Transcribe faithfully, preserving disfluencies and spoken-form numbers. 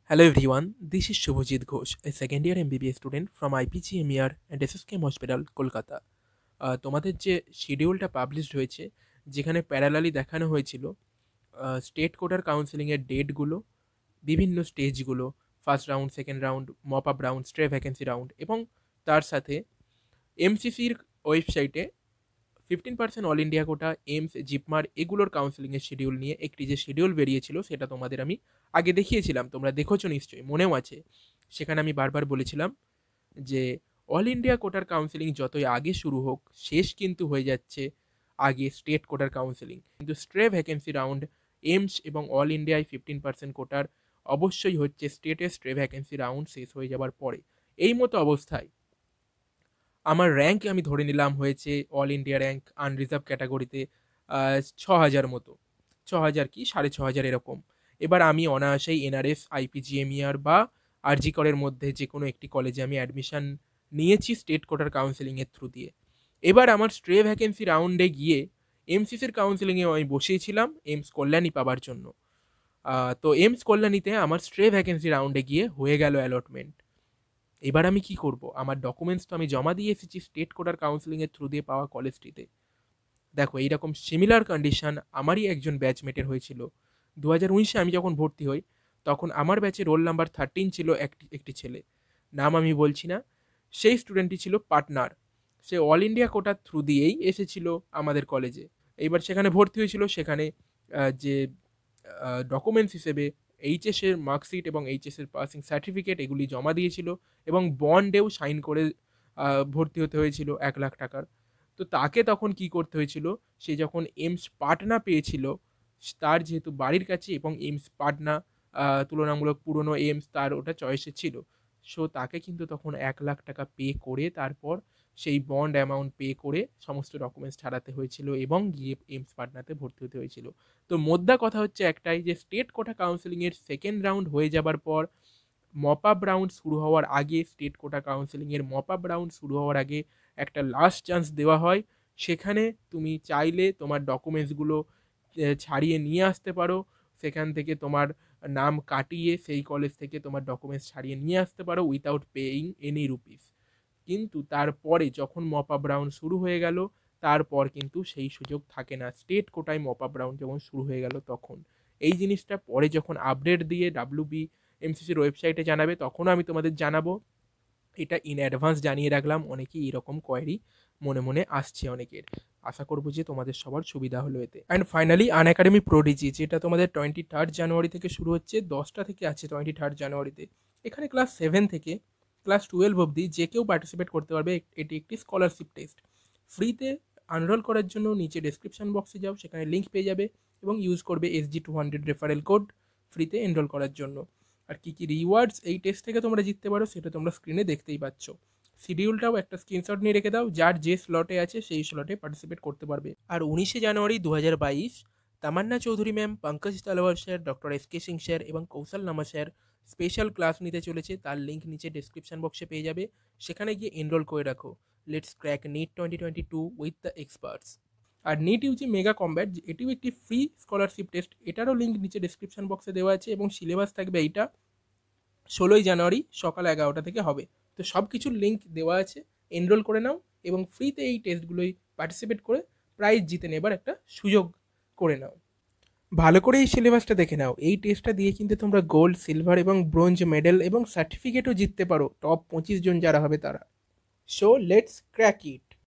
Hello everyone, this is Shubhajit Ghosh, a second year M B B S student from I P G M E R and S K Hospital, Kolkata. তোমাদের যে শিডিউলটা published হয়েছে, যেখানে parallelly দেখানো হয়েছিল state কোটার কাউন্সেলিংয়ের ডেটগুলো, বিভিন্ন স্টেজগুলো, first round, second round, mop up round, stray vacancy round, এবং তার সাথে এমসিসির ওয়েবসাইটে ফিফটিন পার্সেন্ট অল ইন্ডিয়া কোটা, এইমস, জিপমার এগুলোর কাউন্সেলিংয়ের শিডিউল নিয়ে একটি যে শিডিউল বেরিয়েছিল সেটা তোমাদের আমি আগে দেখিয়েছিলাম, তোমরা দেখেছো নিশ্চয়ই, মনেও আছে। সেখানে আমি বারবার বলেছিলাম যে অল ইন্ডিয়া কোটার কাউন্সেলিং যতই আগে শুরু হোক, শেষ কিন্তু হয়ে যাচ্ছে আগে স্টেট কোটার কাউন্সেলিং। কিন্তু স্ট্রে ভ্যাকেন্সি রাউন্ড, এইমস এবং অল ইন্ডিয়ায় ফিফটিন পার্সেন্ট কোটার অবশ্যই হচ্ছে স্টেটের স্ট্রে ভ্যাকেন্সি রাউন্ড শেষ হয়ে যাবার পরে। এই মতো অবস্থায় আমার র্যাঙ্ক আমি ধরে নিলাম হয়েছে অল ইন্ডিয়া র্যাঙ্ক আনরিজার্ভ ক্যাটাগরিতে ছ হাজার মতো, ছ হাজার কি সাড়ে ছ হাজার এরকম। এবার আমি অনায়াসেই এনআরএস, আইপিজিএমইআর বা আরজি করের মধ্যে যে কোনো একটি কলেজে আমি অ্যাডমিশন নিয়েছি স্টেট কোটার কাউন্সেলিংয়ের থ্রু দিয়ে। এবার আমার স্ট্রে ভ্যাকেন্সি রাউন্ডে গিয়ে এমসিসির কাউন্সেলিংয়ে আমি বসিয়েছিলাম এইমস কল্যাণী পাবার জন্য। তো এইমস কল্যাণীতে আমার স্ট্রে ভ্যাকেন্সি রাউন্ডে গিয়ে হয়ে গেল অ্যালটমেন্ট। এবার আমি কি করব? আমার ডকুমেন্টস তো আমি জমা দিয়ে এসেছি স্টেট কোটার কাউন্সেলিংয়ের থ্রু দিয়ে পাওয়া কলেজটিতে। দেখো, এইরকম সিমিলার কন্ডিশন আমারই একজন ব্যাচমেটের হয়েছিল। দু হাজার উনিশে আমি যখন ভর্তি হই, তখন আমার ব্যাচে রোল নাম্বার থার্টিন ছিল একটি একটি ছেলে, নাম আমি বলছি না। সেই স্টুডেন্টটি ছিল পার্টনার, সে অল ইন্ডিয়া কোটার থ্রু দিয়েই এসেছিল আমাদের কলেজে। এইবার সেখানে ভর্তি হয়েছিল, সেখানে যে ডকুমেন্টস হিসেবে এইচএসের মার্কশিট এবং এইচএসের পাসিং সার্টিফিকেট এগুলি জমা দিয়েছিল, এবং বন্ডেও সাইন করে ভর্তি হতে হয়েছিল এক লাখ টাকার। তো তাকে তখন কি করতে হয়েছিল, সে যখন এইমস পাটনা পেয়েছিল, তার যেহেতু বাড়ির কাছে এবং এইমস পাটনা তুলনামূলক পুরনো এইমস তার ওটা চয়েসে ছিল, সো তাকে কিন্তু তখন এক লাখ টাকা পে করে তারপর সেই বন্ড অ্যামাউন্ট পে করে সমস্ত ডকুমেন্টস ছাড়াতে হয়েছিল এবং গিয়ে এইমস পাটনাতে ভর্তি হতে হয়েছিল। তো মোদ্দা কথা হচ্ছে একটাই, যে স্টেট কোটা কাউন্সেলিংয়ের সেকেন্ড রাউন্ড হয়ে যাবার পর মপ আপ রাউন্ড শুরু হওয়ার আগে, স্টেট কোটা কাউন্সেলিংয়ের মপ আপ রাউন্ড শুরু হওয়ার আগে একটা লাস্ট চান্স দেওয়া হয়। সেখানে তুমি চাইলে তোমার ডকুমেন্টসগুলো ছাড়িয়ে নিয়ে আসতে পারো, সেখান থেকে তোমার নাম কাটিয়ে সেই কলেজ থেকে তোমার ডকুমেন্টস ছাড়িয়ে নিয়ে আসতে পারো উইথাউট পেইং এনি রুপিস। কিন্তু তারপরে যখন মপ আপ রাউন্ড শুরু হয়ে গেল, তারপর কিন্তু সেই সুযোগ থাকে না। স্টেট কোটায় মপ আপ রাউন্ড যখন শুরু হয়ে গেল, তখন এই জিনিসটা পরে যখন আপডেট দিয়ে ডাব্লিউবি এমসিসির ওয়েবসাইটে জানাবে, তখনও আমি তোমাদের জানাবো। এটা ইন অ্যাডভান্স জানিয়ে রাখলাম, অনেকেই এরকম কোয়ারি মনে মনে আসছে অনেকের। আশা করবো যে তোমাদের সবার সুবিধা হলো এতে। অ্যান্ড ফাইনালি আনএকাডেমি প্রোডিজি, যেটা তোমাদের টোয়েন্টি থার্ড জানুয়ারি থেকে শুরু হচ্ছে, দশটা থেকে আছে টোয়েন্টি থার্ড জানুয়ারিতে। এখানে ক্লাস সেভেন থেকে ক্লাস টুয়েলভ অবধি যে কেউ পার্টিসিপেট করতে পারবে। এটি একটি স্কলারশিপ টেস্ট। ফ্রিতে আনরোল করার জন্য নিচে ডেসক্রিপশন বক্সে যাও, সেখানে লিঙ্ক পেয়ে যাবে এবং ইউজ করবে SG two hundred referral code ফ্রিতে এনরোল করার জন্য। আর কী কী রিওয়ার্ডস এই টেস্ট থেকে তোমরা জিততে পারো সেটা তোমরা স্ক্রিনে দেখতেই পাচ্ছ। শিডিউলটাও একটা স্ক্রিনশট নিয়ে রেখে দাও, যার যে স্লটে আছে সেই স্লটে পার্টিসিপেট করতে পারবে। আর উনিশে জানুয়ারি দু হাজার বাইশ Tamanna Chowdhury ma'am, Pankaj Talwar sir, doctor S K Singh sir এবং কৌশল নামা স্যার স্পেশাল ক্লাস নিতে চলেছে। তার লিঙ্ক নিচে ডেসক্রিপশন বক্সে পেয়ে যাবে, সেখানে গিয়ে এনরোল করে রাখো। Let's crack NEET twenty twenty two with the experts. আর নিট ইউজি মেগা কম্ব্যাট, এটিও একটি ফ্রি স্কলারশিপ টেস্ট, এটারও লিঙ্ক নিচে ডেসক্রিপশন বক্সে দেওয়া আছে এবং সিলেবাস থাকবে এইটা ষোলোই জানুয়ারি সকাল এগারোটা থেকে হবে। তো সব কিছুর লিঙ্ক দেওয়া আছে, এনরোল করে নাও এবং ফ্রিতে এই টেস্টগুলোই পার্টিসিপেট করে প্রাইজ জিতে নেবার একটা সুযোগ করে নাও। ভালো করে এই সিলেবাসটা দেখে নাও, এই টেস্টটা দিয়ে কিন্তু তোমরা গোল্ড, সিলভার এবং ব্রোঞ্জ মেডেল এবং সার্টিফিকেটও জিততে পারো, টপ পঁচিশ জন যারা হবে তারা। So let's crack it.